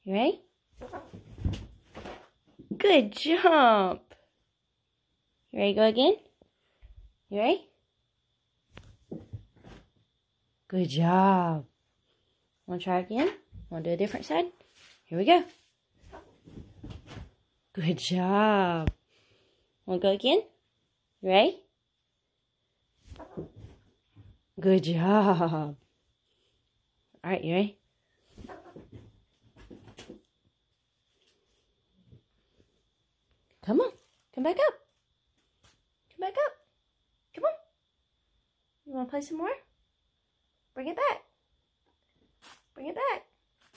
You ready? Good jump. You ready to go again? You ready? Good job. Want to try again? Want to do a different side? Here we go. Good job. Want to go again? You ready? Good job. All right, you ready? Come on. Come back up. Come back up. Come on. You want to play some more? Bring it back. Bring it back.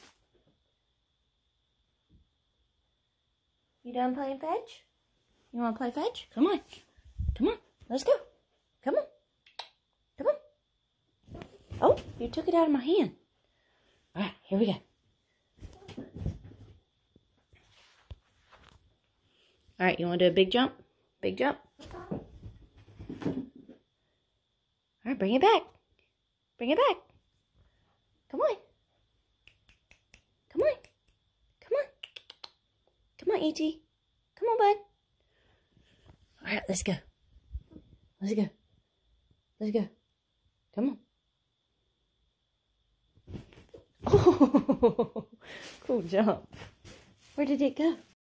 You done playing fetch? You want to play fetch? Come on. Come on. Let's go. Come on. Come on. Oh, you took it out of my hand. All right, here we go. All right, you want to do a big jump? Big jump. All right, bring it back. Bring it back. Come on. Come on. Come on. Come on, E.T. Come on, bud. All right, let's go. Let's go. Let's go. Come on. Oh, cool jump. Where did it go?